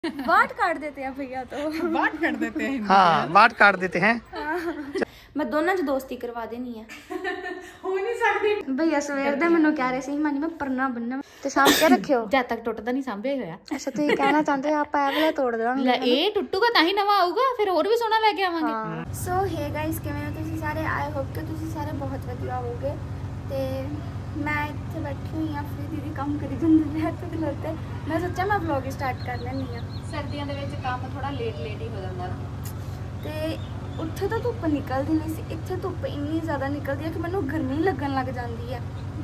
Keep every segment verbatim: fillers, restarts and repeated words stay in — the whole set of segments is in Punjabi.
वाट काट देते हैं भैया तो वाट काट देते हैं। हाँ वाट काट देते हैं। मैं दोनों च दोस्ती करवा देनी है। हो नहीं सकती। भैया सवेर दे मैनू कह रहे सी मानी मैं परना बनना ते साम के रखियो जब तक टुटदा नहीं सांभे होया। अच्छा तुम कहना चाहते हो आप ए वाला तोड़ देवांगे ले ए टुੱਟੂਗਾ ਤਾਂ ਹੀ ਨਵਾਂ ਆਊਗਾ ਫਿਰ ਹੋਰ ਵੀ ਸੋਹਣਾ ਲੈ ਕੇ ਆਵਾਂਗੇ। सो हे गाइस किवें हो तुसीं सारे आई होप कि तुसीं सारे बहुत वधिया होवोगे ते मैं इत्थे बैठी हुई हां फ्री दीदी काम करी जंदे ने ते खलोते मैं सोचा मैं व्लॉग स्टार्ट कर लैनी हां। ਸਰਦੀਆਂ ਦੇ ਵਿੱਚ ਕੰਮ ਥੋੜਾ ਲੇਟ ਲੇਟ ਹੀ ਹੋ ਜਾਂਦਾ ਤੇ ਉੱਥੇ ਤਾਂ ਧੁੱਪ ਨਿਕਲਦੀ ਨਹੀਂ ਸੀ ਇੱਥੇ ਧੁੱਪ ਇੰਨੀ ਜ਼ਿਆਦਾ ਨਿਕਲਦੀ ਹੈ ਕਿ ਮੈਨੂੰ ਗਰਮੀ ਲੱਗਣ ਲੱਗ ਜਾਂਦੀ ਹੈ।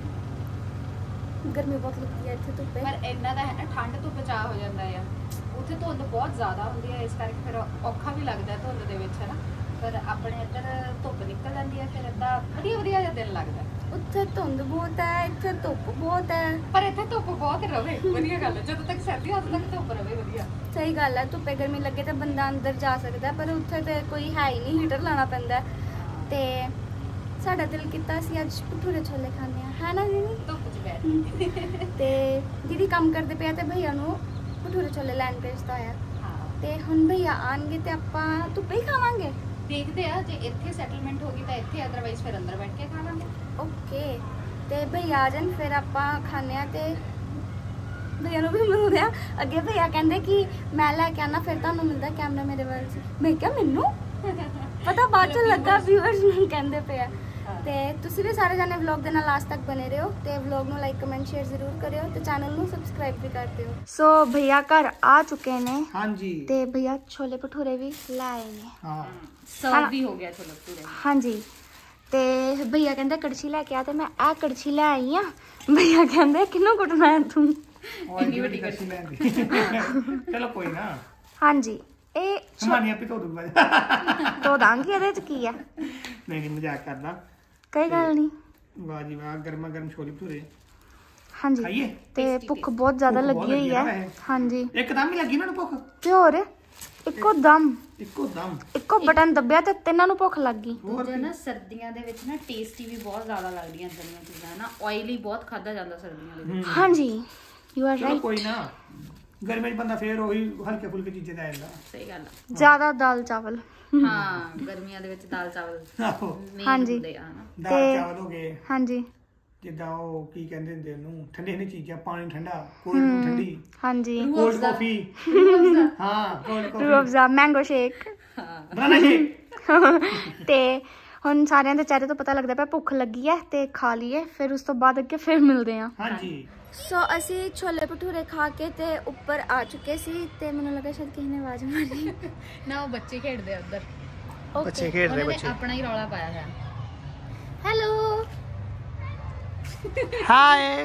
ਗਰਮੀ ਬਹੁਤ ਲੱਗਦੀ ਹੈ ਇੱਥੇ ਧੁੱਪੇ ਪਰ ਇੰਨਾ ਤਾਂ ਹੈ ਨਾ ਠੰਡ ਤੋਂ ਬਚਾ ਹੋ ਜਾਂਦਾ ਆ। ਉੱਥੇ ਧੁੰਦ ਬਹੁਤ ਜ਼ਿਆਦਾ ਹੁੰਦੀ ਹੈ ਇਸ ਕਰਕੇ ਫਿਰ ਔਖਾ ਵੀ ਲੱਗਦਾ ਹੈ ਧੁੰਦ ਦੇ ਵਿੱਚ ਹੈ ਨਾ। ਪਰ ਆਪਣੇ ਇੱਧਰ ਧੁੱਪ ਨਿਕਲ ਜਾਂਦੀ ਹੈ ਫਿਰ ਏਦਾਂ ਵਧੀਆ ਵਧੀਆ ਜਿਹਾ ਦਿਨ ਲੱਗਦਾ। ਉੱਥੇ ਧੁੰਦ ਬਹੁਤ ਹੈ ਇੱਥੇ ਧੁੱਪ ਬਹੁਤ ਹੈ ਪਰ ਇੱਥੇ ਧੁੱਪ ਬਹੁਤ ਰਵੇ ਵਧੀਆ ਗੱਲ ਹੈ। ਜਦੋਂ ਤੱਕ ਸਰਦੀ ਉਦੋਂ ਤੱਕ ਧੁੱਪ ਰਵੇ ਵਧੀਆ। ਸਹੀ ਗੱਲ ਹੈ ਧੁੱਪੇ ਗਰਮੀ ਲੱਗੇ ਤਾਂ ਬੰਦਾ ਅੰਦਰ ਜਾ ਸਕਦਾ ਪਰ ਉੱਥੇ ਤੇ ਕੋਈ ਹੈ ਹੀ ਨਹੀਂ ਹੀਟਰ ਲਾਣਾ ਪੈਂਦਾ ਤੇ ਸਾਡਾ ਦਿਲ ਕੀਤਾ ਸੀ ਅੱਜ ਭਟੂਰੇ ਛੋਲੇ ਖਾਣੇ ਆ ਹੈ ਨਾ ਦੀਦੀ ਧੁੱਪ 'ਚ ਬੈਠ ਤੇ ਦੀਦੀ ਕੰਮ ਕਰਦੇ ਪਿਆ ਤੇ ਭਈਆ ਨੂੰ ਭਟੂਰੇ ਛੋਲੇ ਲੈਣ ਭੇਜਦਾ ਆ ਤੇ ਹੁਣ ਭਈਆ ਆਣਗੇ ਤੇ ਆਪਾਂ ਧੁੱਪੇ ਹੀ ਖਾਵਾਂਗੇ। ਦੇਖਦੇ ਆ ਜੇ ਇੱਥੇ ਸੈਟਲਮੈਂਟ ਹੋ ਗਈ ਤਾਂ ਇੱਥੇ ਅਦਰਵਾਈਜ਼ ਫਿਰ ਅੰਦਰ ਬੈਠ ਕੇ ਖਾਵਾਂਗੇ। ਓਕੇ ਤੇ ਭਈਆ ਆ ਜਾਣ ਫਿਰ ਆਪਾਂ ਖਾਣੇ ਆ ਤੇ भैया भी मिलते हैं अगे भैया कहते कि मैं लैके आना फिर तुहानू मिलता कैमरा मेरे वाल से मैं क्या मैनू पता बाद चो लगा व्यूअर्स कहते पे ते तुसी भी सारे जाने व्लॉग दे नाल लास्ट तक बने रहो ते व्लॉग नू लाइक कमेंट शेयर जरूर करियो ते चैनल नू सब्सक्राइब भी कर दियो। सो भैया घर आ चुके ने हाँ जी ते भैया छोले भटूरे भी लाए ने हाँ सर्व भी हो गया छोले भटूरे। हाँ जी ते भैया कहते कड़छी लैके आ ते मैं आ कड़छी लै आई हाँ। भैया कहते किनू कुटना है तू चलो कोई ना हाँ जी ए हमारी आपे तो दूंगा तो दांगी ਇਹਦੇ ਚ ਕੀ ਆ नहीं नहीं मजाक करदा ਕੋਈ ਗੱਲ ਨਹੀਂ। वाह जी वाह गर्मा गर्म छोले भटूरे हाँ जी खाइए ਤੇ ਭੁੱਖ ਬਹੁਤ ਜ਼ਿਆਦਾ ਲੱਗੀ ਹੋਈ ਹੈ। हाँ जी एकदम ही लगी ना भुख ਤੇ ਹੋਰ ਇੱਕੋ ਦਮ ਇੱਕੋ ਦਮ ਇੱਕੋ ਬਟਨ ਦੱਬਿਆ ਤੇ ਤਿੰਨਾਂ ਨੂੰ ਭੁੱਖ ਲੱਗ ਗਈ। ਦੂਜਾ ਨਾ ਸਰਦੀਆਂ ਦੇ ਵਿੱਚ ਨਾ ਟੇਸਟੀ ਵੀ ਬਹੁਤ ਜ਼ਿਆਦਾ ਲੱਗਦੀਆਂ ਦਲੀਆਂ ਚੀਜ਼ਾਂ ਨਾ ਆਇਲੀ ਬਹੁਤ ਖਾਦਾ ਜਾਂਦਾ ਸਰਦੀਆਂ ਦੇ ਵਿੱਚ। हाँ जी यू आर चलो राइट कोई ना गर्मी च बंदा फिर वही हल्के फुल्के चीजें दा आंदा। ਸਹੀ ਗੱਲ ਆ। ਜ਼ਿਆਦਾ ਦਾਲ ਚਾਵਲ ਹਾਂ ਗਰਮੀਆਂ ਦੇ ਵਿੱਚ ਦਾਲ ਚਾਵਲ ਆਹੋ हाँ जी ਹੁੰਦੇ ਆ ਹਨਾ। ਦਾਲ ਚਾਵਲ ਹੋ ਗਏ हाँ जी ਜਿੱਦਾਂ ਉਹ ਕੀ ਕਹਿੰਦੇ ਹੁੰਦੇ ਉਹਨੂੰ ਠੰਡੇ ਠੰਡੇ ਚੀਜ਼ਾਂ ਪਾਣੀ ਠੰਡਾ ਕੋਲਡ ਡਰਿੰਕ ਠੰਡੀ हाँ जी ਕੋਲਡ ਕਾਫੀ ਹਾਂ cold coffee Rooh Afza mango shake banana shake ਤੇ ਹੁਣ ਸਾਰਿਆਂ ਦੇ ਚਿਹਰੇ ਤੋਂ ਪਤਾ ਲੱਗਦਾ ਪਿਆ ਭੁੱਖ ਲੱਗੀ ਹੈ ਤੇ ਖਾ ਲਈਏ ਫਿਰ ਉਸ ਤੋਂ ਬਾਅਦ ਅੱਗੇ ਫਿਰ ਮਿਲਦੇ ਹਾਂ। हाँ जी ਸੋ ਅਸੀਂ ਛੋਲੇ ਭਟੂਰੇ ਖਾ ਕੇ ਤੇ ਉੱਪਰ ਆ ਚੁੱਕੇ ਸੀ ਤੇ ਮੈਨੂੰ ਲੱਗਾ ਸ਼ਾਇਦ ਕਿਸੇ ਨੇ ਆਵਾਜ਼ ਮਾਰੀ ਨਾ ਉਹ ਬੱਚੇ ਖੇਡਦੇ ਆ ਉੱਧਰ। ਬੱਚੇ ਖੇਡ ਰਹੇ ਉਹਨਾਂ ਨੇ ਬੱਚੇ ਆਪਣਾ ਹੀ ਰੌਲਾ ਪਾਇਆ ਹੈ। ਹੈਲੋ ਹਾਏ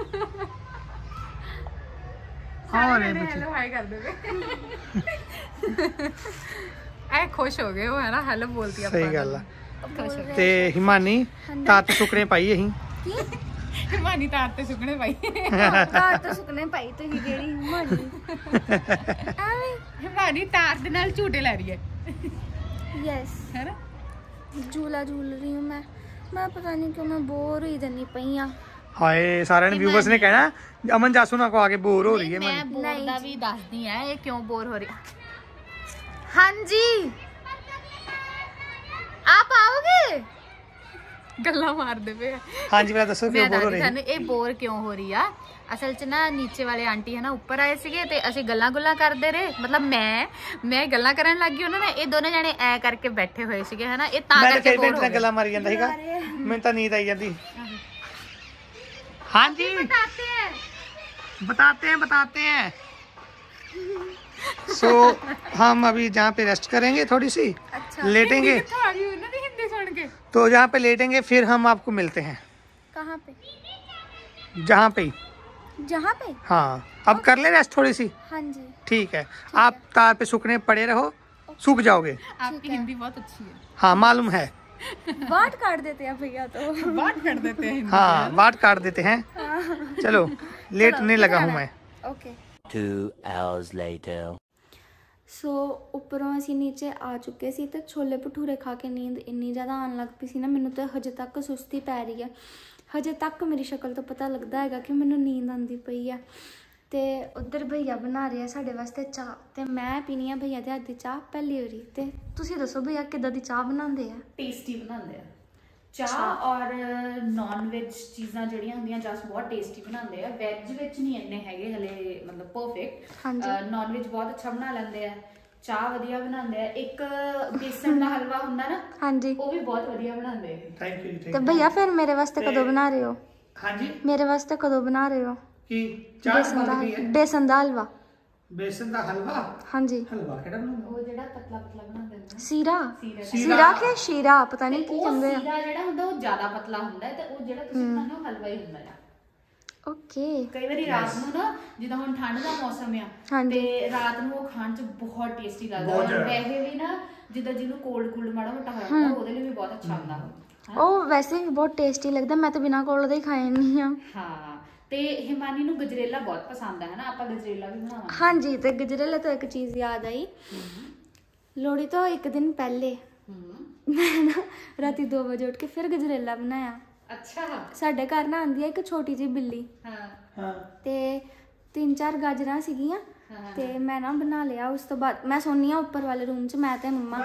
ਹਾਂ ਰੇ ਬੱਚੇ ਹੈਲੋ ਹਾਈ ਕਰਦੇ ਵੇ ਐ ਖੁਸ਼ ਹੋ ਗਏ ਉਹ ਹੈ ਨਾ ਹੈਲੋ ਬੋਲਤੀ ਆਪਾਂ। ਸਹੀ ਗੱਲ ਆ। ਖੁਸ਼ ਹੋ ਤੇ ਹਿਮਾਨੀ ਤੱਤ ਸੁਕਰੇ ਪਾਈ ਅਸੀਂ ਕੀ ਗਏ ਮਾਨੀ ਤਾਰ ਤੇ ਸੁਕਣੇ ਪਾਈ। ਘਰ ਤੋਂ ਸੁਕਨੇ ਪਾਈ ਤੁਸੀਂ ਜਿਹੜੀ ਮਾਨੀ ਐਵੇਂ ਮਾਨੀ ਤਾਰ ਦੇ ਨਾਲ ਝੂਟੇ ਲੈ ਰਹੀ ਹੈ यस ਹੈ ਨਾ। झूला झूल रही हूँ मैं मैं पता नहीं क्यों मैं बोर ही जनी पई हाँ। ਹਾਏ ਸਾਰਿਆਂ ਨੇ ਵਿਊਅਰਸ ਨੇ ਕਹਿਣਾ ਅਮਨ ਜਾਸੂ ਨਾ ਕੋ ਆ ਕੇ ਬੋਰ ਹੋ ਰਹੀ ਹੈ ਮੈਂ ਮਨ ਬੋਰ ਦਾ ਵੀ ਦੱਸਦੀ ਆ ਇਹ ਕਿਉਂ ਬੋਰ ਹੋ ਰਹੀ। हाँ जी आप आओगे ਗੱਲਾਂ ਮਾਰਦੇ ਪਏ ਆ। ਹਾਂਜੀ ਮੈਂ ਦੱਸੋ ਕਿਉਂ ਬੋਰ ਹੋ ਰਹੀ ਸਾਨੂੰ ਇਹ ਬੋਰ ਕਿਉਂ ਹੋ ਰਹੀ ਆ। ਅਸਲ ਚ ਨਾ ਨੀਚੇ ਵਾਲੇ ਆਂਟੀ ਹੈ ਨਾ ਉੱਪਰ ਆਏ ਸੀਗੇ ਤੇ ਅਸੀਂ ਗੱਲਾਂ ਗੁੱਲਾਂ ਕਰਦੇ ਰਹੇ ਮਤਲਬ ਮੈਂ ਮੈਂ ਗੱਲਾਂ ਕਰਨ ਲੱਗ ਗਈ ਉਹਨਾਂ ਨੇ ਇਹ ਦੋਨੇ ਜਾਣੇ ਐ ਕਰਕੇ ਬੈਠੇ ਹੋਏ ਸੀਗੇ ਹਨਾ ਇਹ ਤਾਂ ਮੈਂ ਕਰਕੇ ਤੇ ਬੋਰ ਹੋ ਨਾਲ ਗਏ। ਗੱਲਾਂ ਮਾਰੀ ਜਾਂਦਾ ਸੀਗਾ ਮੈਨੂੰ ਤਾਂ ਨੀਂਦ ਆਈ ਜਾਂਦੀ। हाँ जी बताते हैं बताते हैं बताते हैं सो so, हम अभी जहाँ पे रेस्ट करेंगे थोड़ी सी अच्छा लेटेंगे हिंदी सुन के तो जहाँ पे लेटेंगे फिर हम आपको मिलते हैं कहाँ पे जहाँ पे जहाँ पे हाँ अब कर ले रेस्ट थोड़ी सी हाँ जी ठीक है आप तार पे सूखने पड़े रहो सूख जाओगे। आपकी हिंदी बहुत अच्छी है। हाँ मालूम है वाट काट देते हैं भैया तो वाट काट देते हैं। हाँ वाट काट देते हैं। चलो लेटने लगा हूँ मैं। Okay Two hours later. So ਉੱਪਰੋਂ ਅਸੀਂ ਨੀਚੇ ਆ ਚੁੱਕੇ ਸੀ ਤੇ ਛੋਲੇ ਭਟੂਰੇ ਖਾ ਕੇ ਨੀਂਦ ਇੰਨੀ ਜ਼ਿਆਦਾ ਆਉਣ ਲੱਗ ਪਈ ਸੀ ਨਾ ਮੈਨੂੰ ਤਾਂ ਹਜੇ ਤੱਕ ਸੁਸਤੀ ਪੈ ਰਹੀ ਹੈ। ਹਜੇ ਤੱਕ ਮੇਰੀ ਸ਼ਕਲ ਤੋਂ ਪਤਾ ਲੱਗਦਾ ਹੈਗਾ ਕਿ ਮੈਨੂੰ ਨੀਂਦ ਆਉਂਦੀ ਪਈ ਹੈ ਤੇ ਉਧਰ ਭਈਆ ਬਣਾ ਰਿਹਾ ਸਾਡੇ ਵਾਸਤੇ ਚਾਹ ਤੇ ਮੈਂ ਪੀਣੀ ਆ ਭਈਆ ਦੇ ਹੱਥ ਦੀ ਚਾਹ ਪਹਿਲੀ ਵਾਰੀ। ਤੇ ਤੁਸੀਂ ਦੱਸੋ ਭਈਆ ਕਿੱਦਾਂ ਦੀ ਚਾਹ ਬਣਾਉਂਦੇ ਆ? ਟੇਸਟੀ ਬਣਾਉਂਦੇ ਆ ਚਾਹ ਔਰ ਨੌਨ ਵੈਜ ਚੀਜ਼ਾਂ ਜਿਹੜੀਆਂ ਹੁੰਦੀਆਂ ਜਸ ਬਹੁਤ ਟੇਸਟੀ ਬਣਾਉਂਦੇ ਆ। ਵੈਜ ਵਿੱਚ ਨਹੀਂ ਇੰਨੇ ਹੈਗੇ ਹਲੇ ਮਤਲਬ ਪਰਫੈਕਟ। ਨੌਨ ਵੈਜ ਬਹੁਤ ਅੱਛਾ ਬਣਾ ਲੈਂਦੇ ਆ। ਚਾਹ ਵਧੀਆ ਬਣਾਉਂਦੇ ਆ। ਇੱਕ ਬੇਸਣ ਦਾ ਹਲਵਾ ਹੁੰਦਾ ਨਾ, ਹਾਂਜੀ, ਉਹ ਵੀ ਬਹੁਤ ਵਧੀਆ ਬਣਾਉਂਦੇ ਆ। ਥੈਂਕ ਯੂ ਥੈਂਕ ਤੇ ਭਈਆ ਫਿਰ ਮੇਰੇ ਵਾਸਤੇ ਕਦੋਂ ਬਣਾ ਰਹੇ ਹੋ? ਹਾਂਜੀ ਮੇਰੇ ਵਾਸਤੇ ਕਦੋਂ ਬਣਾ ਰਹੇ ਹੋ? ਕੀ ਚਾਹ ਬੇਸਨ ਦਾ ਬਣਦੀ ਹੈ? ਬੇਸਨ ਦਾ ਹਲਵਾ। ਬੇਸਨ ਦਾ ਹਲਵਾ? ਹਾਂਜੀ। ਹਲਵਾ ਕਿਹੜਾ ਬਣਾਉਂਦਾ? ਉਹ ਜਿਹੜਾ ਪਤਲਾ ਪਤਲਾ ਬਣਾਉਂਦੇ ਨੇ ਸੀਰਾ ਸੀਰਾ ਸੀਰਾ ਕਿ ਸ਼ੀਰਾ ਪਤਾ ਨਹੀਂ ਕੀ ਉਹ ਕਹਿੰਦੇ ਆ। ਸੀਰਾ ਜਿਹੜਾ ਹੁੰਦਾ ਉਹ ਜ਼ਿਆਦਾ ਪਤਲਾ ਹੁੰਦਾ ਹੈ ਤੇ ਉਹ ਜਿਹੜਾ ਤੁਸੀਂ ਬਣਾਉਂਦੇ ਹੋ ਹਲਵਾ ਹੀ ਹੁੰਦਾ ਹੈ। ਓਕੇ। ਕਈ ਵਾਰੀ ਰਾਤ ਨੂੰ ਨਾ ਜਿੱਦਾਂ ਹੁਣ ਠੰਡ ਦਾ ਮੌਸਮ ਆ ਤੇ ਰਾਤ ਨੂੰ ਉਹ ਖਾਣ ਚ ਬਹੁਤ ਟੇਸਟੀ ਲੱਗਦਾ। ਵੈਸੇ ਵੀ ਨਾ ਜਿੱਦਾਂ ਜਿਹਨੂੰ ਕੋਲਡ ਕੋਲਡ ਮਾੜਾ ਮੋਟਾ ਹੋਇਆ ਉਹਦੇ ਲਈ ਵੀ ਬਹੁਤ ਅੱਛਾ ਹੁੰਦਾ ਉਹ। ਵੈਸੇ ਵੀ ਬਹੁਤ ਟੇਸਟੀ ਲੱਗਦਾ। ਮੈਂ ਤਾਂ ਬਿਨਾਂ ਕੋਲਡ ਦੇ ਹੀ ਖਾਏ ਨਹੀਂ ਆ। ਹਾਂ ਤੇ ਹਿਮਾਨੀ ਨੂੰ ਗਜਰੇਲਾ ਬਹੁਤ ਪਸੰਦ ਹੈ ਨਾ, ਆਪਾਂ ਗਜਰੇਲਾ ਵੀ ਬਣਾਵਾਂਗੇ। ਹਾਂਜੀ। ਤੇ ਗਜਰੇਲੇ ਤੋਂ ਇੱਕ ਚੀਜ਼ ਯਾਦ ਆਈ, ਲੋਹੜੀ ਤੋਂ ਇੱਕ ਦਿਨ ਪਹਿਲੇ ਮੈਂ ਨਾ ਰਾਤੀ ਦੋ ਵਜੇ ਉੱਠ ਕੇ ਫਿਰ ਗਜਰੇਲਾ ਬਣਾਇਆ। ਅੱਛਾ। ਸਾਡੇ ਘਰ ਨਾ ਆਂਦੀ ਆ ਇੱਕ ਛੋਟੀ ਜਿਹੀ ਬਿੱਲੀ। ਹਾਂ ਹਾਂ। ਤੇ ਤਿੰਨ ਚਾਰ ਗਾਜਰਾਂ ਸੀਗੀਆਂ ਤੇ ਮੈਂ ਨਾ ਬਣਾ ਲਿਆ। ਉਸ ਤੋਂ ਬਾਅਦ ਮੈਂ ਸੋਨੀ ਆ ਉੱਪਰ ਵਾਲੇ ਰੂਮ 'ਚ, ਮੈਂ ਤੇ ਮੰਮਾ।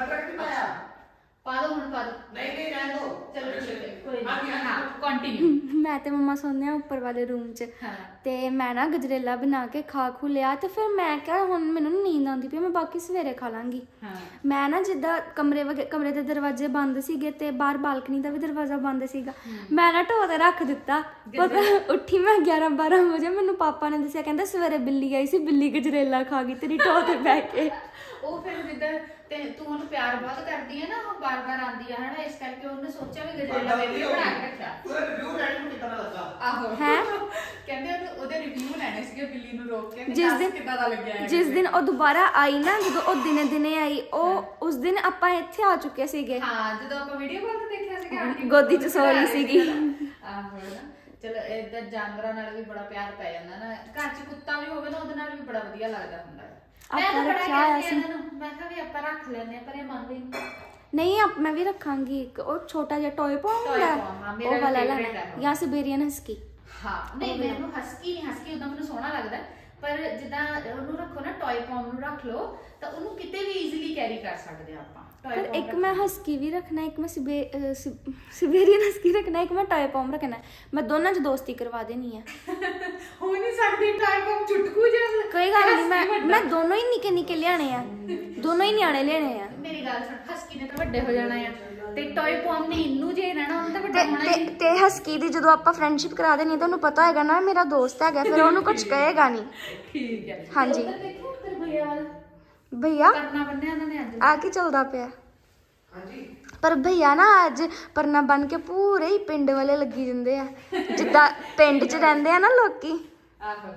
ਪਾ ਦੋ ਹੁਣ ਪਾ ਦੋ। ਨਹੀਂ ਨਹੀਂ ਰਹਿਣ ਦੋ। ਚਲੋ ਕੋਈ ਨਹੀਂ। ਹਾਂ ਕੰਟੀਨਿਊ। ਮੈਂ ਤੇ ਮੰਮਾ ਸੋਨੇ ਆ ਉੱਪਰ ਵਾਲੇ ਰੂਮ 'ਚ ਹਾਂ ਤੇ ਮੈਂ ਨਾ ਗਜਰੇਲਾ ਬਣਾ ਕੇ ਖਾ ਖੂ ਲਿਆ। ਤੇ ਫਿਰ ਮੈਂ ਕਿਹਾ ਹੁਣ ਮੈਨੂੰ ਨੀਂਦ ਆਉਂਦੀ ਪਈ, ਮੈਂ ਬਾਕੀ ਸਵੇਰੇ ਖਾ ਲਾਂਗੀ। ਹਾਂ ਮੈਂ ਨਾ ਜਿੱਦਾਂ ਕਮਰੇ ਵਗੇ ਕਮਰੇ ਦੇ ਦਰਵਾਜ਼ੇ ਬੰਦ ਸੀਗੇ ਤੇ ਬਾਹਰ ਬਾਲਕਨੀ ਦਾ ਵੀ ਦਰਵਾਜ਼ਾ ਬੰਦ ਸੀਗਾ, ਮੈਂ ਨਾ ਢੋ ਤੇ ਰੱਖ ਦਿੱਤਾ। ਪਤਾ ਉੱਠੀ ਮੈਂ ਗਿਆਰਾਂ ਬਾਰਾਂ ਵਜੇ, ਮੈਨੂੰ ਪਾਪਾ ਨੇ ਦੱਸਿਆ ਕਹਿੰਦਾ ਸਵੇਰੇ ਬਿੱਲੀ ਆਈ ਸੀ, ਬਿੱਲੀ ਗਜਰੇਲਾ ਖਾ ਗਈ ਤੇਰੀ ਢੋ ਤੇ ਬਹਿ ਕੇ। ਉਹ ਫਿਰ ਜਿੱਦਾਂ ਤੇ ਤੂੰ ਉਹਨੂੰ ਪਿਆਰ ਬਹੁਤ ਕਰਦੀ ਹੈ ਨਾ, ਉਹ ਬਾਰ-ਬਾਰ ਆਂਦੀ ਆ ਹਨਾ, ਇਸ ਕਰਕੇ ਉਹਨੇ ਸੋਚਿਆ ਵੀ ਗਜਰੇਲਾ ਮੈਂ ਵੀ ਬਣਾ ਕੇ ਰੱਖਿਆ। ਉਹਦਾ ਰਿਵਿਊ ਲੈਣ ਨੂੰ ਕਿੰਨਾ ਲੱਗਾ? ਆਹੋ ਹੈ ਕਹਿੰਦੇ ਉਹਨੂੰ ਉਹਦੇ ਰਿਵਿਊ ਲੈਣੇ ਸੀਗੇ ਬਿੱਲੀ ਨੂੰ ਰੋਕ ਕੇ। ਜਿਸ ਦਿਨ ਕਿੱਦਾਂ ਦਾ ਲੱਗਿਆ ਹੈ ਜਿਸ ਦਿਨ ਉਹ ਦੁਬਾਰਾ ਆਈ ਨਾ, ਜਦੋਂ ਉਹ ਦਿਨੇ ਦਿਨੇ ਆਈ, ਉਹ ਉਸ ਦਿਨ ਆਪਾਂ ਇੱਥੇ ਆ ਚੁੱਕੇ ਸੀਗੇ। ਹਾਂ ਜਦੋਂ ਆਪਾਂ ਵੀਡੀਓ ਕਾਲ ਤੇ ਦੇਖਿਆ ਸੀਗਾ ਆਂਟੀ ਗੋਦੀ 'ਚ ਸੋ ਰਹੀ ਸੀਗੀ। ਆਹੋ ਚਲੋ ਏਦਾਂ ਜਾਨਵਰਾਂ ਨਾਲ ਵੀ ਬੜਾ ਪਿਆਰ ਪੈ ਜਾਂਦਾ ਨਾ। ਘਰ 'ਚ ਕੁੱਤਾ ਵੀ ਹੋਵੇ ਨਾ ਉਹਦੇ ਨਾਲ ਵੀ ਬੜਾ ਵਧੀਆ ਲੱਗਦਾ ਹੁੰਦਾ। ਮੈਂ ਤਾਂ ਬੜਾ ਕਹਿੰਦੀ ਇਹਨਾਂ ਨੂੰ, ਮੈਂ ਕਿਹਾ ਵੀ ਆਪਾਂ ਰੱਖ ਲੈਂਦੇ ਆ, ਪਰ ਇਹ ਮੰਨਦੇ ਨਹੀਂ। ਨਹੀਂ ਆਪ ਮੈਂ ਵੀ ਰੱਖਾਂਗੀ ਇੱਕ ਉਹ ਛੋਟਾ ਜਿਹਾ ਟੋਏ ਪੌਮ ਹੁੰਦਾ, ਉਹ ਵਾਲਾ ਲੈਣਾ ਜਾਂ ਸਿਬੇਰੀਅਨ ਹਸਕੀ। ਹਾਂ ਨਹੀਂ ਮੈਨੂੰ ਹਸਕੀ ਨਹੀਂ, ਹਸਕੀ ਉਦਾਂ ਮੈਨੂੰ ਸੋਹਣਾ ਲੱਗਦਾ, ਪਰ ਜਿੱਦਾਂ ਉਹਨੂੰ ਰੱਖੋ ਨਾ ਟੋਏ ਪੌਮ ਨੂੰ ਰੱਖ ਲਓ ਤਾਂ ਉਹਨੂੰ ਕਿਤੇ ਵੀ ਈਜ਼ੀਲੀ ਕੈਰੀ ਕਰ ਸਕਦੇ ਆ ਆਪਾਂ। ਪਰ ਇੱਕ ਮੈਂ ਹਸਕੀ ਵੀ ਰੱਖਣਾ, ਇੱਕ ਮੈਂ ਸਿਬੇ ਸਿਬੇਰੀਅਨ ਹਸਕੀ ਰੱਖਣਾ, ਇੱਕ ਮੈਂ ਟੋਏ ਪੌਮ ਰੱਖਣਾ। ਮੈਂ ਦੋਨਾਂ 'ਚ ਦੋਸਤੀ ਕਰਵਾ ਦੇਣੀ ਆ। ਹੋ ਨਹੀਂ ਸਕਦੀ ਟੋਏ ਪੌਮ ਚੁਟਕੂ ਜਿਹਾ। ਕੋਈ ਗੱਲ ਨਹੀਂ, ਮੈਂ ਮੈਂ ਦੋਨੋਂ ਹੀ ਨਿੱਕੇ ਨਿੱਕੇ ਲਿਆਣੇ ਆ, ਦੋਨੋਂ ਹੀ ਨਿਆਣੇ ਲਿਆਣੇ ਆ। ਮੇਰੀ ਗੱਲ ਸੁਣ, ਹਸਕੀ ਨੇ ਤਾਂ ਵੱਡੇ ਹੋ ਜਾਣਾ ਆ ਤੇ ਟੋਏ ਪੌਮ ਨੇ ਇਹਨੂੰ ਜੇ ਰਹਿਣਾ ਉਹਨੂੰ ਤਾਂ ਵੱਡਾ ਹੋਣਾ ਹੀ। ਤੇ ਹਸਕੀ ਦੀ ਜਦੋਂ ਆਪਾਂ ਫਰੈਂਡਸ਼ਿਪ ਕਰਾ ਦੇਣੀ ਤਾਂ ਉਹਨੂੰ ਪਤਾ ਹੈਗਾ ਨਾ ਮੇਰਾ ਦੋਸਤ ਹੈਗਾ, ਫਿਰ ਉਹਨੂੰ ਕੁਝ ਕਹੇਗਾ ਨਹੀਂ। ਠੀਕ ਹੈ। ਹਾਂਜੀ ਦੇਖੋ ਤੇਰੇ ਭਈਆ ਵਾਲਾ ਭਈਆ ਕਰਨਾ ਬੰਨਿਆ ਉਹਨਾਂ ਨੇ ਅੱਜ ਆ ਕੀ ਚੱਲਦਾ ਪਿਆ? ਹਾਂਜੀ। ਪਰ ਭਈਆ ਨਾ ਅੱਜ ਪਰਨਾ ਬਣ ਕੇ ਪੂਰੇ ਹੀ ਪਿੰਡ ਵਾਲੇ ਲੱਗੀ ਜਾਂਦੇ ਆ, ਜਿੱਦਾਂ ਪਿੰਡ 'ਚ ਰਹਿੰਦੇ ਆ ਨਾ ਲੋਕੀ। ਆਹੋ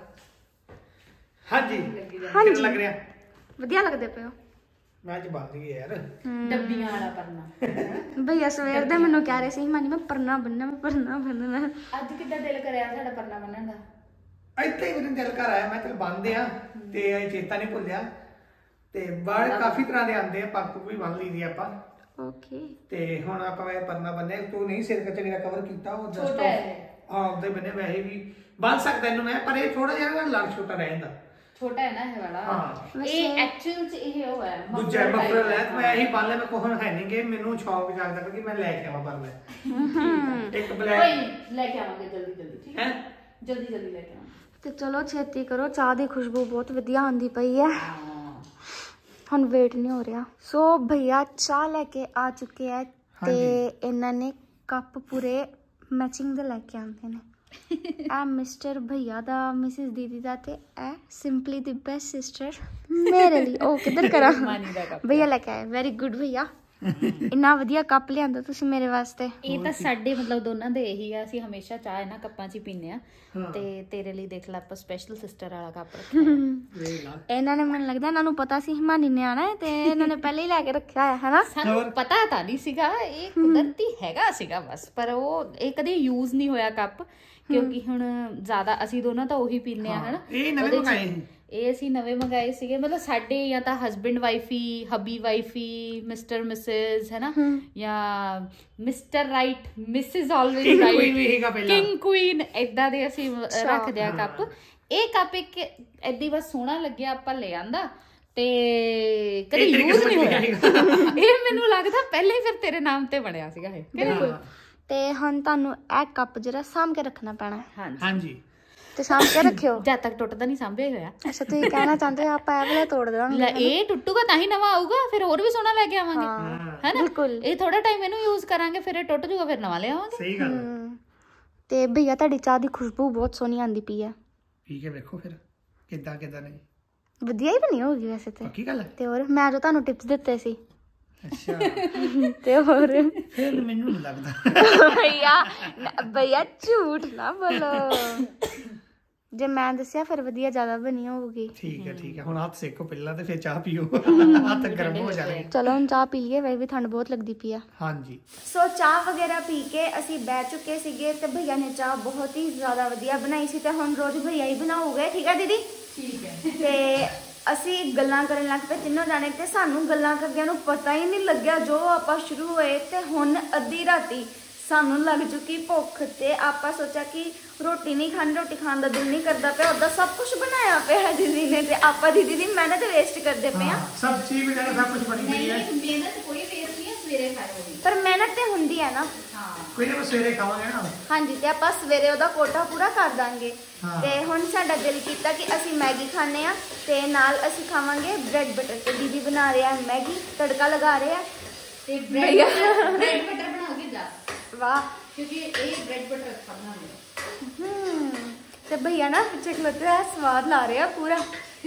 ਹਾਂਜੀ ਹਾਂਜੀ ਕਿਵੇਂ ਲੱਗ ਰਿਹਾ? ਵਧੀਆ ਲੱਗਦੇ ਪਏ ਹੋ। ਮੈਂ ਅੱਜ ਬੰਦ ਗਿਆ ਯਾਰ। ਡੱਬੀਆਂ ਵਾਲਾ ਪਰਨਾ। ਭਈਆ ਸਵੇਰ ਦੇ ਮੈਨੂੰ ਕਹਿ ਰਹੇ ਸੀ ਮਾਨੀ ਮੈਂ ਪਰਨਾ ਬੰਨਣਾ, ਮੈਂ ਪਰਨਾ ਬੰਨਣਾ। ਅੱਜ ਕਿੱਦਾਂ ਦਿਲ ਕਰਿਆ ਸਾਡਾ ਪਰਨਾ ਬੰਨਣ ਦਾ? ਇੱਥੇ ਹੀ ਮੇਰੇ ਦਿਲ ਘਰ ਆਇਆ, ਮੈਂ ਚਲ ਬੰਨਦੇ ਆ ਤੇ ਇਹ ਚੇਤਾ ਨਹੀਂ ਭੁੱਲਿਆ। ਤੇ ਬਾਹਰ ਕਾਫੀ ਤਰ੍ਹਾਂ ਦੇ ਆਉਂਦੇ ਆ, ਪੱਗ ਵੀ ਬੰਨ ਲਈਦੀ ਆਪਾਂ। ਓਕੇ। ਤੇ ਹੁਣ ਆਪਾਂ ਇਹ ਪਰਨਾ ਬੰਨਿਆ, ਤੂੰ ਨਹੀਂ ਸਿਰ ਕੱਚ ਮੇਰਾ ਕਵਰ ਕੀਤਾ, ਉਹ ਜਸਟ ਹਾਂ ਉਹਦੇ ਬੰਨੇ ਵੈਸੇ ਵੀ ਬੰਨ ਸਕਦਾ ਇਹਨੂੰ ਮੈਂ, ਪਰ ਇਹ ਥੋੜਾ ਜਿਹਾ ਲੜ ਛੋਟਾ ਰਹਿੰਦਾ। ਛੋਟਾ ਹੈ ਨਾ ਇਹ ਵਾਲਾ। ਹਾਂ ਇਹ ਐਕਚੁਅਲ ਚ ਇਹ ਉਹ ਹੈ ਦੂਜਾ ਮਫਲਰ ਹੈ। ਮੈਂ ਇਹੀ ਬੰਨ ਲਿਆ, ਮੈਂ ਕੋਹਨ ਹੈ ਨਹੀਂ ਕਿ ਮੈਨੂੰ ਸ਼ੌਕ ਜਾਗਦਾ ਕਿ ਮੈਂ ਲੈ ਕੇ ਆਵਾਂ ਪਰ ਮੈਂ ਇੱਕ ਬਲੈਕ ਕੋਈ ਲੈ ਕੇ ਆਵਾਂਗੇ ਜਲਦੀ ਜਲਦੀ। ਠੀਕ ਹੈ ਜਲਦੀ ਜਲਦੀ ਲੈ ਕੇ ਆਵਾਂਗੇ। ਤੇ ਚਲੋ ਛੇਤੀ ਕਰੋ, ਚਾਹ ਦੀ ਖੁਸ਼ਬੂ ਬਹੁਤ ਵਧੀਆ ਆਉਂਦੀ ਪਈ ਹੈ, ਹੁਣ ਵੇਟ ਨਹੀਂ ਹੋ ਰਿਹਾ। ਸੋ ਭਈਆ ਚਾਹ ਲੈ ਕੇ ਆ ਚੁੱਕੇ ਹੈ ਤੇ ਇਹਨਾਂ ਨੇ ਕੱਪ ਪੂਰੇ ਮੈਚਿੰਗ ਦੇ ਲੈ ਕੇ ਆਉਂਦੇ ਨੇ। ਇਹ ਮਿਸਟਰ ਭਈਆ ਦਾ, ਮਿਸਿਸ ਦੀਦੀ ਦਾ, ਤੇ ਇਹ ਸਿੰਪਲੀ ਦੀ ਬੈਸਟ ਸਿਸਟਰ ਮੇਰੇ ਲਈ। ਉਹ ਕਿੱਧਰ ਕਰਾਂ? ਭਈਆ ਲੈ ਕੇ ਆਏ। ਵੈਰੀ ਗੁੱਡ ਭਈਆ, ਇੰਨਾ ਵਧੀਆ ਕੱਪ ਲਿਆਂਦਾ ਤੁਸੀਂ ਮੇਰੇ ਵਾਸਤੇ। ਇਹ ਤਾਂ ਸਾਡੇ ਮਤਲਬ ਦੋਨਾਂ ਦੇ ਇਹੀ ਆ, ਅਸੀਂ ਹਮੇਸ਼ਾ ਚਾਹ ਇਹਨਾਂ ਕੱਪਾਂ 'ਚ ਹੀ ਪੀਂਦੇ ਆ। ਤੇ ਤੇਰੇ ਲਈ ਦੇਖ ਲੈ ਆਪਾਂ ਸਪੈਸ਼ਲ ਸਿਸਟਰ ਵਾਲਾ ਕੱਪ ਰੱਖਿਆ। ਇਹਨਾਂ ਨੇ ਮੈਨੂੰ ਲੱਗਦਾ ਇਹਨਾਂ ਨੂੰ ਪਤਾ ਸੀ ਹਿਮਾਨੀ ਨੇ ਆਣਾ ਤੇ ਇਹਨਾਂ ਨੇ ਪਹਿਲੇ ਹੀ ਲੈ ਕੇ ਰੱਖਿਆ ਹੋਇਆ ਹੈ ਨਾ। ਸਾਨੂੰ ਪਤਾ ਤਾਂ ਨਹੀਂ ਸੀਗਾ, ਇਹ ਕੁਦਰਤੀ ਹੈਗਾ ਸੀਗਾ ਬਸ, ਪਰ ਉਹ ਇਹ ਕਦੇ ਯੂਜ਼ ਨਹੀਂ ਹੋਇਆ ਕੱਪ, ਕਿਉਂਕਿ ਹੁਣ ਜ਼ਿਆਦਾ ਅਸੀਂ ਦੋਨੋਂ ਤਾਂ ਉਹੀ ਪੀਂਦੇ ਆ ਹਨਾ। ਇਹ ਨਵੇਂ ਮੰਗਾਏ ਸੀ, ਇਹ ਅਸੀਂ ਨਵੇਂ ਮੰਗਾਏ ਸੀਗੇ, ਮਤਲਬ ਸਾਡੇ ਜਾਂ ਤਾਂ husband wifey, hubby wifey, mister missus ਹੈ ਨਾ, ਜਾਂ mister right, missus always right, king queen, ਏਦਾਂ ਦੇ ਅਸੀਂ ਰੱਖਦੇ ਆ ਕੱਪ। ਇਹ ਕੱਪ ਇੱਕ ਏਦਾਂ ਬਸ ਸੋਹਣਾ ਲੱਗਿਆ ਆਪਾਂ ਲੈ ਆਂਦਾ ਤੇ ਕਦੇ ਯੂਜ਼ ਨਹੀਂ ਹੋਇਆ। ਇਹ ਮੈਨੂੰ ਲੱਗਦਾ ਪਹਿਲੇ ਹੀ ਫਿਰ ਤੇਰੇ ਨਾਮ ਤੇ ਬਣਿਆ ਸੀਗਾ ਇਹ। ਬਿਲਕੁਲ। ਤੇ ਹੁਣ ਤੁਹਾਨੂੰ ਇਹ ਕੱਪ ਜਿਹੜਾ ਸਾਂਭ ਕੇ ਰੱਖਣਾ ਪੈਣਾ। ਹਾਂਜੀ ਹਾਂਜੀ ਤੇ ਸਾਂਭ ਕੇ ਰੱਖਿਓ ਜਦ ਤੱਕ ਟੁੱਟਦਾ ਨਹੀਂ ਸਾਂਭਿਆ ਹੋਇਆ। ਅੱਛਾ ਤੁਸੀਂ ਕਹਿਣਾ ਚਾਹੁੰਦੇ ਹੋ ਆਪਾਂ ਇਹ ਵਾਲਾ ਤੋੜ ਦੇਵਾਂਗੇ? ਲੈ ਇਹ ਟੁੱਟੂਗਾ ਤਾਂ ਹੀ ਨਵਾਂ ਆਊਗਾ, ਫਿਰ ਹੋਰ ਵੀ ਸੋਹਣਾ ਲੈ ਕੇ ਆਵਾਂਗੇ ਹੈਨਾ। ਬਿਲਕੁਲ। ਇਹ ਥੋੜਾ ਟਾਈਮ ਇਹਨੂੰ ਯੂਜ਼ ਕਰਾਂਗੇ, ਫਿਰ ਇਹ ਟੁੱਟ ਜੂਗਾ, ਫਿਰ ਨਵਾਂ ਲੈ ਆਵਾਂਗੇ। ਸਹੀ ਗੱਲ। ਤੇ ਭਈਆ ਤੁਹਾਡੀ ਚਾਹ ਦੀ ਖੁਸ਼ਬੂ ਬਹੁਤ ਸੋਹਣੀ ਆਂਦੀ ਪਈ ਆ। ਠੀਕ ਹੈ, ਵੇਖੋ ਫਿਰ ਕਿੱਦਾਂ ਕਿੱਦਾਂ ਨਹੀਂ ਵਧੀਆ ਹੀ ਬਣੀ ਹੋਊਗੀ ਵੈਸੇ ਤੇ। ਪੱਕੀ ਗੱਲ ਹੈ। ਤੇ ਹੋਰ ਮੈਂ ਜੋ ਤੁਹਾਨੂੰ ਟਿਪਸ ਦਿੱਤੇ ਸੀ। ਅੱਛਾ ਤੇ ਹੋਰ ਫਿਰ ਮੈਨੂੰ ਨਹੀਂ ਲੱਗਦਾ। ਭਈਆ ਭਈਆ ਝੂਠ ਨਾ ਬੋਲੋ, ਜੇ ਮੈਂ ਦੱਸਿਆ ਫਿਰ ਵਧੀਆ ਜ਼ਿਆਦਾ ਬਣੀ ਹੋਊਗੀ। ਠੀਕ ਹੈ ਠੀਕ ਹੈ, ਹੁਣ ਹੱਥ ਸੇਕੋ ਪਹਿਲਾਂ ਤੇ ਫਿਰ ਚਾਹ ਪੀਓ, ਹੱਥ ਗਰਮ ਹੋ ਜਾਣਗੇ। ਚਲੋ ਹੁਣ ਚਾਹ ਪੀ ਲਈਏ, ਵੈਸੇ ਵੀ ਠੰਡ ਬਹੁਤ ਲੱਗਦੀ ਪਈ ਆ। ਹਾਂਜੀ ਸੋ ਚਾਹ ਵਗੈਰਾ ਪੀ ਕੇ ਅਸੀਂ ਬਹਿ ਚੁੱਕੇ ਸੀਗੇ ਤੇ ਭਈਆ ਨੇ ਚਾਹ ਬਹੁਤ ਹੀ ਜ਼ਿਆਦਾ ਵਧੀਆ ਬਣਾਈ ਸੀ ਤੇ ਹੁਣ ਰੋਜ਼ ਭਈਆ ਹੀ ਬਣਾਉਗੇ। ਠੀਕ ਹੈ ਦੀਦੀ? ਠੀਕ ਹੈ। ਤੇ ਅਸੀਂ ਗੱਲਾਂ ਕਰਨ ਲੱਗ ਪਏ ਤਿੰਨੋਂ ਜਾਣੇ ਤੇ ਸਾਨੂੰ ਗੱਲਾਂ ਕਰਦਿਆਂ ਨੂੰ ਪਤਾ ਹੀ ਨਹੀਂ ਲੱਗਿਆ ਜੋ ਆਪਾਂ ਸ਼ੁਰੂ ਹੋਏ ਤੇ ਹੁਣ ਅੱਧੀ ਰਾਤੀ ਸਾਨੂੰ ਲੱਗ ਚੁੱਕੀ ਭੁੱਖ ਤੇ ਆਪਾਂ ਸੋਚਿਆ ਕਿ ਰੋਟੀ ਨਹੀਂ ਖਾਣੀ, ਰੋਟੀ ਖਾਣ ਦਾ ਦਿਲ ਨਹੀਂ ਕਰਦਾ ਪਿਆ। ਉਹਦਾ ਸਭ ਕੁਝ ਬਣਾਇਆ ਪਿਆ ਦੀਦੀ ਨੇ ਤੇ ਆਪਾਂ ਦੀਦੀ ਦੀ ਮਿਹਨਤ ਵੇਸਟ ਕਰਦੇ ਪਏ ਆ। ਸਬਜ਼ੀ ਵਗੈਰਾ ਸਭ ਕੁਝ ਬਣੀ ਪਈ ਹੈ। ਮਿਹਨਤ ਕੋਈ ਵੇਸਟ ਨਹੀਂ, ਸਵੇਰੇ ਖਾਇਓ। ਪਰ ਮਿਹਨਤ ਤੇ ਹੁੰਦੀ ਹੈ ਨਾ। ਹਾਂ ਕੋਈ ਨਾ ਸਵੇਰੇ ਖਾਵਾਂਗੇ ਨਾ। ਹਾਂਜੀ ਤੇ ਆਪਾਂ ਸਵੇਰੇ ਉਹਦਾ ਕੋਟਾ ਪੂਰਾ ਕਰ ਦਾਂਗੇ। ਹਾਂ। ਤੇ ਹੁਣ ਸਾਡਾ ਦਿਲ ਕੀਤਾ ਕਿ ਅਸੀਂ ਮੈਗੀ ਖਾਣੇ ਆ ਤੇ ਨਾਲ ਅਸੀਂ ਖਾਵਾਂਗੇ ਬ੍ਰੈਡ ਬਟਰ। ਤੇ ਦੀਦੀ ਬਣਾ ਰਹੇ ਆ ਮੈਗੀ, ਤੜਕਾ ਲਗਾ ਰਹੇ ਆ ਤੇ ਬ੍ਰੈਡ ਬ੍ਰੈਡ ਬਟਰ ਬਣਾਓਗੇ ਜਾ। ਵਾਹ। ਕਿਉਂਕਿ ਇਹ ਬ੍ਰੈਡ ਬਟਰ ਅੱਛਾ ਬਣਾਉਂਦੇ ਆ। ਹਮ ਤੇ ਭਈਆ ਨਾ ਪਿੱਛੇ ਖਲੋਤੇ ਆ ਸਵਾਦ ਲਾ ਰਹੇ ਆ ਪੂਰਾ।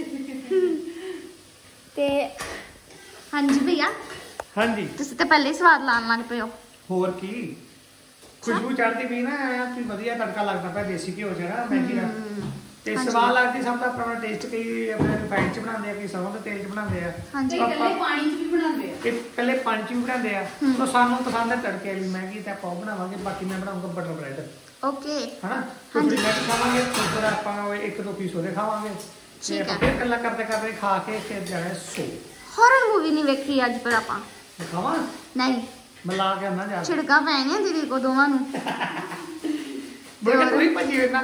ਤੇ ਹਾਂਜੀ ਭਈਆ ਹਾਂਜੀ ਤੁਸੀਂ ਤਾਂ ਪਹਿਲੇ ਹੀ ਸਵਾਦ ਲਾਉਣ ਲੱਗ ਪਏ ਹੋ। ਹੋਰ ਕੀ ਖੁਸ਼ਬੂ ਚੜਦੀ ਪਈ ਨਾ, ਆਇਆ ਕਿ ਵਧੀਆ ਤੜਕਾ ਲੱਗਦਾ ਪਿਆ ਦੇਸੀ ਘਿਓ ਜਿਹੜਾ ਮੈਗੀ ਦਾ। ਤੇ ਸਵਾਦ ਲੱਗਦੀ ਸਭ ਦਾ ਆਪਣਾ ਟੇਸਟ। ਕਈ ਆਪਣੇ ਰਿਫਾਈਨਡ ਚ ਬਣਾਉਂਦੇ ਆ, ਕਈ ਸਰੋਂ ਦੇ ਤੇਲ ਚ ਬਣਾਉਂਦੇ ਆ, ਹਾਂਜੀ ਇਕੱਲੇ ਪਾਣੀ 'ਚ ਵੀ ਬਣਾਉਂਦੇ ਆ, ਇਹ ਇਕੱਲੇ ਪਾਣੀ ਚ ਵੀ ਬਣਾਉਂਦੇ ਆ। ਤਾਂ ਸਾਨੂੰ ਪਸੰਦ ਹੈ ਤੜਕੇ ਵਾਲੀ ਮੈਗੀ ਤੇ ਆਪਾਂ ਉਹ ਬਣਾਵਾਂਗੇ। ਬਾਕੀ ਮੈਂ ਬਣਾਉਂਗਾ ਬਟਰ ਬ੍ਰੈਡ ਓਕੇ ਹਨਾ। ਤੁਸੀਂ ਮੈਗੀ ਖਾਵਾਂਗੇ ਫਿਰ ਆਪਾਂ ਇੱਕ ਦੋ ਪੀਸ ਉਹਦੇ ਖਾਵਾਂਗੇ ਤੇ ਆਪਾਂ ਫਿਰ ਇਕੱਲਾ ਕਰਦੇ ਕਰਦੇ ਖਾ ਕੇ ਫਿਰ ਜਾਣਾ ਸੋ। ਹੌਰਰ ਮੂਵੀ ਨਹੀਂ ਵੇਖੀ ਅੱਜ ਪਰ ਆਪਾਂ। ਖਾਵਾਂ ਨਹੀਂ ਮਿਲਾ ਕੇ ਆਉਣਾ ਜਾ ਛਿੜਕਾ ਪੈਣੇ ਦੀਦੀ ਕੋ ਦੋਵਾਂ ਨੂੰ। ਬੋਲ ਕੋਈ ਭੱਜੀ ਵੇਖਣਾ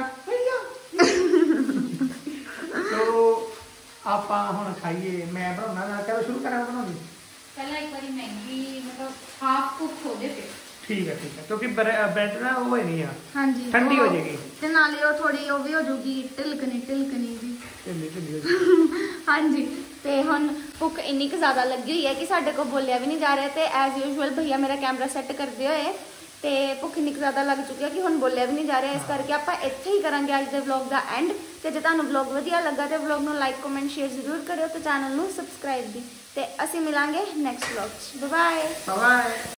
ਤੋ ਆਪਾਂ ਹੁਣ ਖਾਈਏ। ਮੈਂ ਬਣਾਉਣਾ ਨਾ ਕਦੋਂ ਸ਼ੁਰੂ ਕਰਾਂ ਬਣਾਉਣੀ? ਪਹਿਲਾਂ ਇੱਕ ਵਾਰੀ ਮੈਗੀ ਮਤਲਬ ਹਾਫ ਕੁੱਕ ਹੋ ਜੇ ਫਿਰ। ਠੀਕ ਹੈ ਠੀਕ ਹੈ, ਕਿਉਂਕਿ ਬ੍ਰੈਡ ਨਾ ਉਹ ਨਹੀਂ ਆ ਹਾਂਜੀ ਠੰਡੀ ਹੋ ਜਾਏਗੀ ਤੇ ਨਾਲੇ ਉਹ ਥੋੜੀ ਉਹ ਵੀ ਹੋ ਜੂਗੀ ਢਿਲਕਣੀ ਢਿਲਕਣੀ ਜੀ। ਢਿੱਲੀ ਢਿੱਲੀ ਹੋ ਜਾਏਗੀ। ਹਾਂਜੀ ਤੇ ਹੁਣ ਭੁੱਖ ਇੰਨੀ ਕੁ ਜ਼ਿਆਦਾ ਲੱਗੀ ਹੋਈ ਹੈ ਕਿ ਸਾਡੇ ਕੋਲ ਬੋਲਿਆ ਵੀ ਨਹੀਂ ਜਾ ਰਿਹਾ ਤੇ ਐਜ਼ ਯੂਜੂਅਲ ਭਈਆ ਮੇਰਾ ਕੈਮਰਾ ਸੈੱਟ ਕਰਦੇ ਹੋਏ ਤੇ ਭੁੱਖ ਇੰਨੀ ਕੁ ਜ਼ਿਆਦਾ ਲੱਗ ਚੁੱਕੀ ਹੈ ਕਿ ਹੁਣ ਬੋਲਿਆ ਵੀ ਨਹੀਂ ਜਾ ਰਿਹਾ। ਇਸ ਕਰਕੇ ਆਪਾਂ ਇੱਥੇ ਹੀ ਕਰਾਂਗੇ ਅੱਜ ਦੇ ਵਲੌਗ ਦਾ ਐਂਡ। ਤੇ ਜੇ ਤੁਹਾਨੂੰ ਵਲੌਗ ਵਧੀਆ ਲੱਗਾ ਤੇ ਵਲੌਗ ਨੂੰ ਲਾਈਕ ਕਮੈਂਟ ਸ਼ੇਅਰ ਜ਼ਰੂਰ ਕਰਿਓ ਤੇ ਚੈਨਲ ਨੂੰ ਸਬਸਕ੍ਰਾਈਬ ਵੀ। ਤੇ ਅਸੀਂ ਮਿਲਾਂਗੇ ਨੈਕਸਟ ਵਲੌਗ 'ਚ। Bye bye. ਬਾਏ।